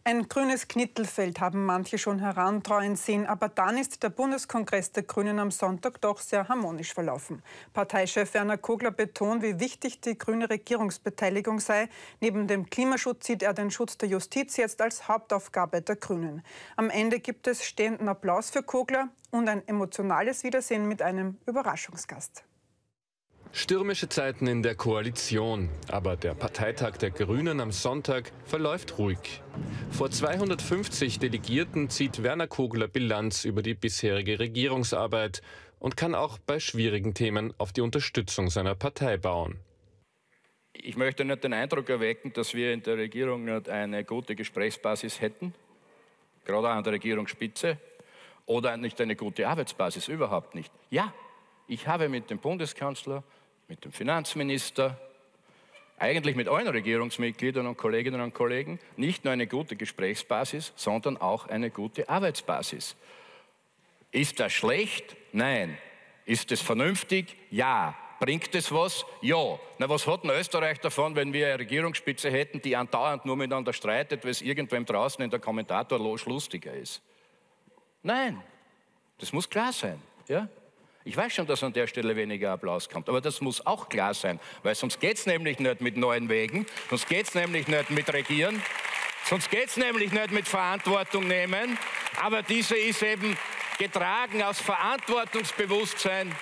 Ein grünes Knittelfeld haben manche schon herantreuen sehen, aber dann ist der Bundeskongress der Grünen am Sonntag doch sehr harmonisch verlaufen. Parteichef Werner Kogler betont, wie wichtig die grüne Regierungsbeteiligung sei. Neben dem Klimaschutz sieht er den Schutz der Justiz jetzt als Hauptaufgabe der Grünen. Am Ende gibt es stehenden Applaus für Kogler und ein emotionales Wiedersehen mit einem Überraschungsgast. Stürmische Zeiten in der Koalition, aber der Parteitag der Grünen am Sonntag verläuft ruhig. Vor 250 Delegierten zieht Werner Kogler Bilanz über die bisherige Regierungsarbeit und kann auch bei schwierigen Themen auf die Unterstützung seiner Partei bauen. Ich möchte nicht den Eindruck erwecken, dass wir in der Regierung nicht eine gute Gesprächsbasis hätten, gerade auch an der Regierungsspitze, oder nicht eine gute Arbeitsbasis, überhaupt nicht. Ja, ich habe mit dem Bundeskanzler, mit dem Finanzminister, eigentlich mit allen Regierungsmitgliedern und Kolleginnen und Kollegen nicht nur eine gute Gesprächsbasis, sondern auch eine gute Arbeitsbasis. Ist das schlecht? Nein. Ist es vernünftig? Ja. Bringt es was? Ja. Na, was hat denn Österreich davon, wenn wir eine Regierungsspitze hätten, die andauernd nur miteinander streitet, weil es irgendwem draußen in der Kommentatorloge lustiger ist? Nein. Das muss klar sein. Ja? Ich weiß schon, dass an der Stelle weniger Applaus kommt, aber das muss auch klar sein, weil sonst geht es nämlich nicht mit neuen Wegen, sonst geht es nämlich nicht mit Regieren, sonst geht es nämlich nicht mit Verantwortung nehmen, aber diese ist eben getragen aus Verantwortungsbewusstsein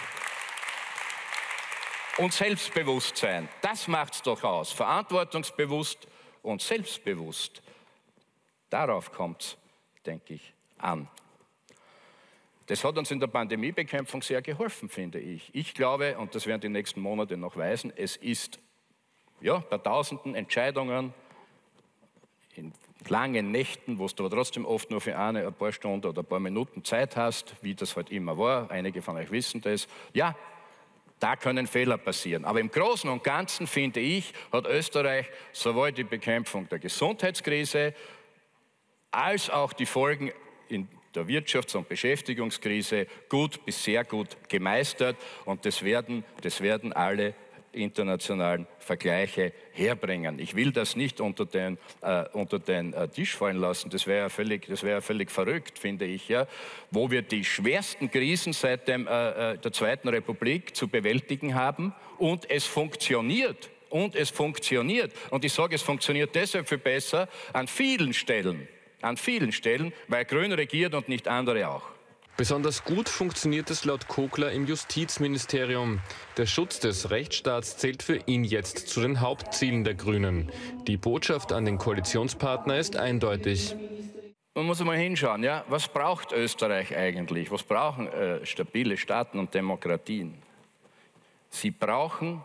und Selbstbewusstsein. Das macht es doch aus, verantwortungsbewusst und selbstbewusst. Darauf kommt es, denke ich, an. Das hat uns in der Pandemiebekämpfung sehr geholfen, finde ich. Ich glaube, und das werden die nächsten Monate noch weisen, es ist ja, bei tausenden Entscheidungen in langen Nächten, wo du aber trotzdem oft nur für ein paar Stunden oder ein paar Minuten Zeit hast, wie das halt immer war, einige von euch wissen das, ja, da können Fehler passieren. Aber im Großen und Ganzen, finde ich, hat Österreich sowohl die Bekämpfung der Gesundheitskrise als auch die Folgen in der Wirtschafts- und Beschäftigungskrise gut bis sehr gut gemeistert. Und das werden alle internationalen Vergleiche herbringen. Ich will das nicht unter den Tisch fallen lassen. Das wäre ja völlig verrückt, finde ich. Ja? Wo wir die schwersten Krisen seit der Zweiten Republik zu bewältigen haben. Und es funktioniert. Und ich sage, es funktioniert deshalb viel besser an vielen Stellen, weil Grün regiert und nicht andere auch. Besonders gut funktioniert es laut Kogler im Justizministerium. Der Schutz des Rechtsstaats zählt für ihn jetzt zu den Hauptzielen der Grünen. Die Botschaft an den Koalitionspartner ist eindeutig. Man muss mal hinschauen, ja? Was braucht Österreich eigentlich? Was brauchen stabile Staaten und Demokratien? Sie brauchen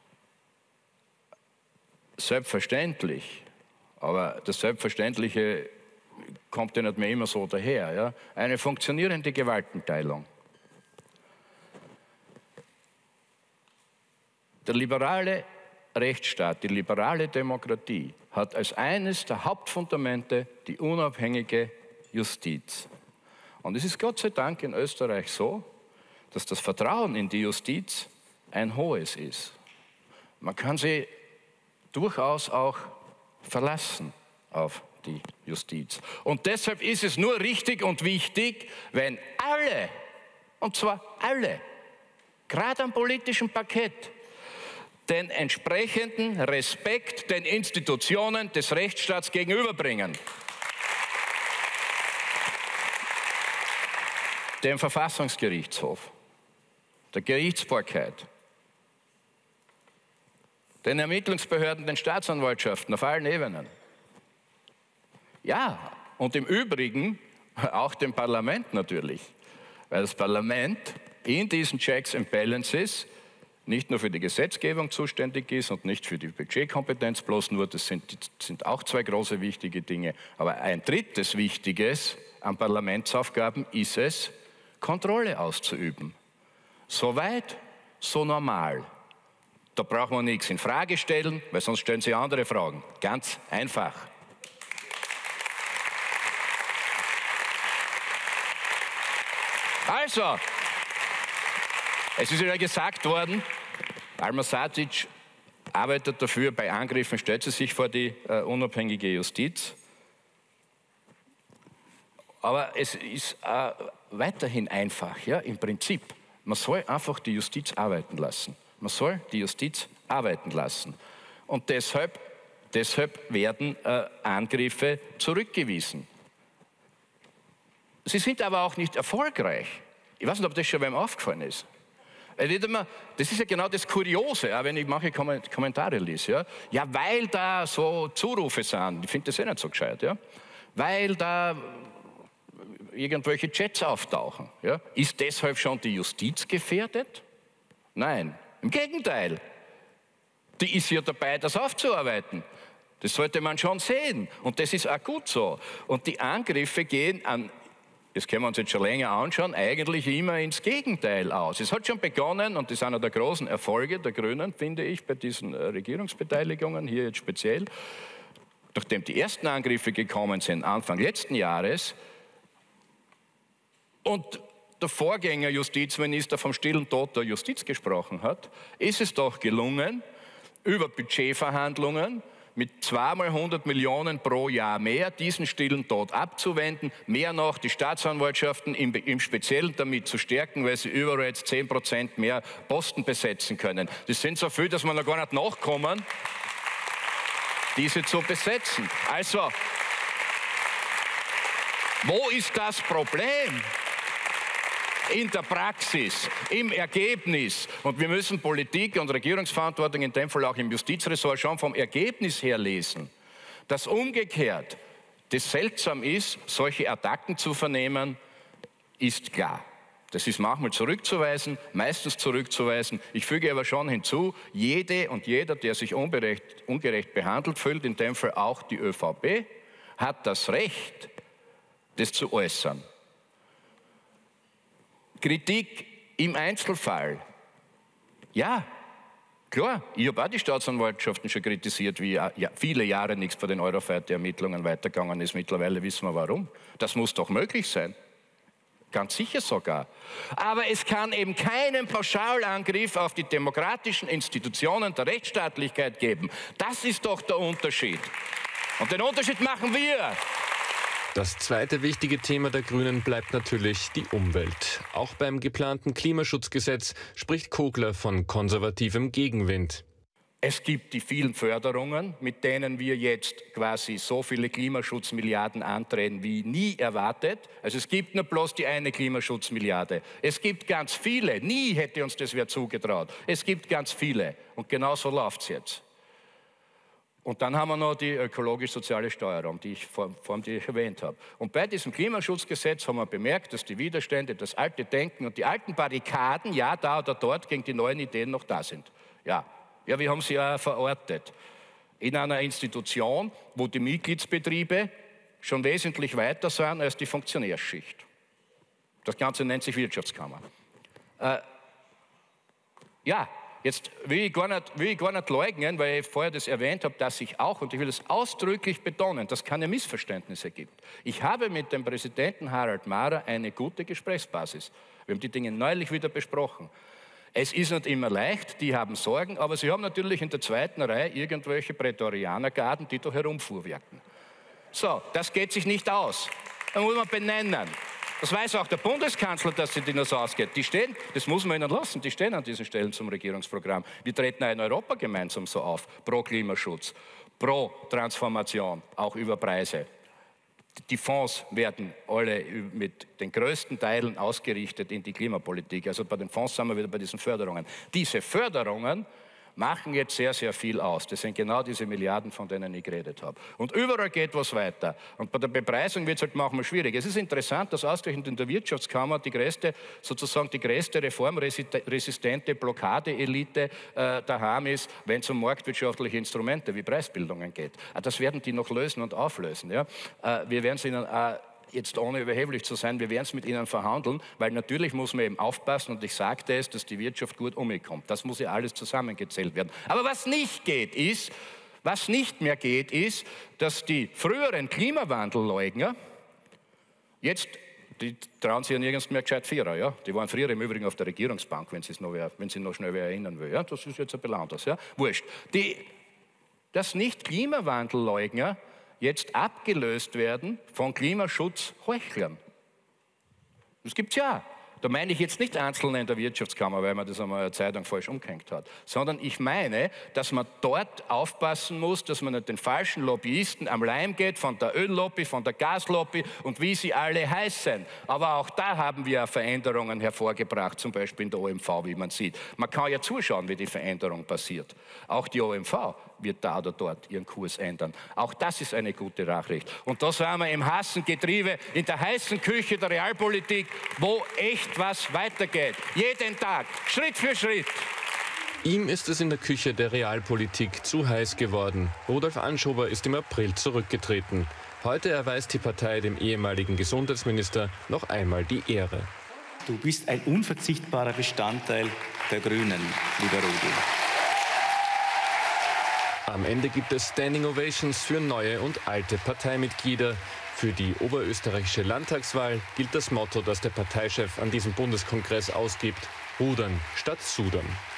selbstverständlich, aber das Selbstverständliche kommt ja nicht mehr immer so daher. Ja? Eine funktionierende Gewaltenteilung. Der liberale Rechtsstaat, die liberale Demokratie hat als eines der Hauptfundamente die unabhängige Justiz. Und es ist Gott sei Dank in Österreich so, dass das Vertrauen in die Justiz ein hohes ist. Man kann sie durchaus auch verlassen auf die Justiz. Und deshalb ist es nur richtig und wichtig, wenn alle, und zwar alle, gerade am politischen Parkett, den entsprechenden Respekt den Institutionen des Rechtsstaats gegenüberbringen. Dem Verfassungsgerichtshof, der Gerichtsbarkeit, den Ermittlungsbehörden, den Staatsanwaltschaften auf allen Ebenen. Ja, und im Übrigen auch dem Parlament natürlich, weil das Parlament in diesen Checks and Balances nicht nur für die Gesetzgebung zuständig ist und nicht für die Budgetkompetenz bloß nur, das sind auch zwei große wichtige Dinge, aber ein drittes Wichtiges an Parlamentsaufgaben ist es, Kontrolle auszuüben. So weit, so normal. Da braucht man nichts in Frage stellen, weil sonst stellen Sie andere Fragen. Ganz einfach. Also, es ist ja gesagt worden, Alma Sadic arbeitet dafür, bei Angriffen stellt sie sich vor die unabhängige Justiz. Aber es ist weiterhin einfach, ja, im Prinzip. Man soll einfach die Justiz arbeiten lassen. Man soll die Justiz arbeiten lassen. Und deshalb werden Angriffe zurückgewiesen. Sie sind aber auch nicht erfolgreich. Ich weiß nicht, ob das schon beim aufgefallen ist. Das ist ja genau das Kuriose, wenn ich manche Kommentare lese. Ja, weil da so Zurufe sind, ich finde das nicht so gescheit, ja? Weil da irgendwelche Chats auftauchen. Ja? Ist deshalb schon die Justiz gefährdet? Nein, im Gegenteil. Die ist ja dabei, das aufzuarbeiten. Das sollte man schon sehen. Und das ist auch gut so. Und die Angriffe gehen an, das können wir uns jetzt schon länger anschauen, eigentlich immer ins Gegenteil aus. Es hat schon begonnen, und das ist einer der großen Erfolge der Grünen, finde ich, bei diesen Regierungsbeteiligungen, hier jetzt speziell, nachdem die ersten Angriffe gekommen sind, Anfang letzten Jahres, und der Vorgänger-Justizminister vom stillen Tod der Justiz gesprochen hat, ist es doch gelungen, über Budgetverhandlungen mit 2x100 Millionen pro Jahr mehr diesen stillen Tod abzuwenden, mehr noch die Staatsanwaltschaften im Speziellen damit zu stärken, weil sie überall jetzt 10% mehr Posten besetzen können. Das sind so viel, dass wir noch gar nicht nachkommen, diese zu besetzen. Also, wo ist das Problem? In der Praxis, im Ergebnis. Und wir müssen Politik und Regierungsverantwortung in dem Fall auch im Justizressort schon vom Ergebnis her lesen. Dass umgekehrt das seltsam ist, solche Attacken zu vernehmen, ist klar. Das ist manchmal zurückzuweisen, meistens zurückzuweisen. Ich füge aber schon hinzu, jede und jeder, der sich ungerecht behandelt fühlt, in dem Fall auch die ÖVP, hat das Recht, das zu äußern. Kritik im Einzelfall. Ja, klar, ich habe auch die Staatsanwaltschaften schon kritisiert, wie viele Jahre nichts bei den Eurofighter-Ermittlungen weitergegangen ist. Mittlerweile wissen wir warum. Das muss doch möglich sein. Ganz sicher sogar. Aber es kann eben keinen Pauschalangriff auf die demokratischen Institutionen der Rechtsstaatlichkeit geben. Das ist doch der Unterschied. Und den Unterschied machen wir. Das zweite wichtige Thema der Grünen bleibt natürlich die Umwelt. Auch beim geplanten Klimaschutzgesetz spricht Kogler von konservativem Gegenwind. Es gibt die vielen Förderungen, mit denen wir jetzt quasi so viele Klimaschutzmilliarden antreten wie nie erwartet. Also es gibt nur bloß die eine Klimaschutzmilliarde. Es gibt ganz viele. Nie hätte uns das wer zugetraut. Es gibt ganz viele. Und genau so läuft es jetzt. Und dann haben wir noch die ökologisch-soziale Steuerung, die ich erwähnt habe. Und bei diesem Klimaschutzgesetz haben wir bemerkt, dass die Widerstände, das alte Denken und die alten Barrikaden, ja, da oder dort, gegen die neuen Ideen noch da sind. Ja, wir haben sie ja verortet. In einer Institution, wo die Mitgliedsbetriebe schon wesentlich weiter sind als die Funktionärsschicht. Das Ganze nennt sich Wirtschaftskammer. Jetzt will ich gar nicht leugnen, weil ich vorher das erwähnt habe, dass ich auch, und ich will es ausdrücklich betonen, dass es keine Missverständnisse gibt. Ich habe mit dem Präsidenten Harald Mahrer eine gute Gesprächsbasis. Wir haben die Dinge neulich wieder besprochen. Es ist nicht immer leicht, die haben Sorgen, aber sie haben natürlich in der zweiten Reihe irgendwelche Prätorianergarden, die da herumfuhrwerken. So, das geht sich nicht aus. Da muss man benennen. Das weiß auch der Bundeskanzler, dass sie das ausgeht. Die stehen, das muss man ihnen lassen, die stehen an diesen Stellen zum Regierungsprogramm. Wir treten auch in Europa gemeinsam so auf, pro Klimaschutz, pro Transformation, auch über Preise. Die Fonds werden alle mit den größten Teilen ausgerichtet in die Klimapolitik. Also bei den Fonds sind wir wieder bei diesen Förderungen. Diese Förderungen machen jetzt sehr, sehr viel aus. Das sind genau diese Milliarden, von denen ich geredet habe. Und überall geht was weiter. Und bei der Bepreisung wird es halt manchmal schwierig. Es ist interessant, dass ausgerechnet in der Wirtschaftskammer die größte reformresistente Blockadeelite daheim ist, wenn es um marktwirtschaftliche Instrumente wie Preisbildungen geht. Das werden die noch lösen und auflösen. Ja? Wir werden es ihnen jetzt ohne überheblich zu sein, wir werden es mit ihnen verhandeln, weil natürlich muss man eben aufpassen, und ich sagte es, dass die Wirtschaft gut umkommt. Das muss ja alles zusammengezählt werden. Aber was nicht mehr geht, ist, dass die früheren Klimawandelleugner jetzt, die trauen sich ja nirgends mehr gescheit Vierer, ja? Die waren früher im Übrigen auf der Regierungsbank, wenn sie noch schnell wer erinnern will. Ja? Das ist jetzt ein bisschen anders. Ja? Wurscht. Das Nicht-Klimawandelleugner jetzt abgelöst werden von Klimaschutzheuchlern. Das gibt's ja. Da meine ich jetzt nicht Einzelne in der Wirtschaftskammer, weil man das einmal in der Zeitung falsch umgehängt hat, sondern ich meine, dass man dort aufpassen muss, dass man nicht den falschen Lobbyisten am Leim geht, von der Öllobby, von der Gaslobby und wie sie alle heißen. Aber auch da haben wir Veränderungen hervorgebracht, zum Beispiel in der OMV, wie man sieht. Man kann ja zuschauen, wie die Veränderung passiert. Auch die OMV wird da oder dort ihren Kurs ändern. Auch das ist eine gute Nachricht. Und da sind wir im Hassengetriebe, in der heißen Küche der Realpolitik, wo echt was weitergeht. Jeden Tag, Schritt für Schritt. Ihm ist es in der Küche der Realpolitik zu heiß geworden. Rudolf Anschober ist im April zurückgetreten. Heute erweist die Partei dem ehemaligen Gesundheitsminister noch einmal die Ehre. Du bist ein unverzichtbarer Bestandteil der Grünen, lieber Rudi. Am Ende gibt es Standing Ovations für neue und alte Parteimitglieder. Für die oberösterreichische Landtagswahl gilt das Motto, das der Parteichef an diesem Bundeskongress ausgibt: Rudern statt Sudern.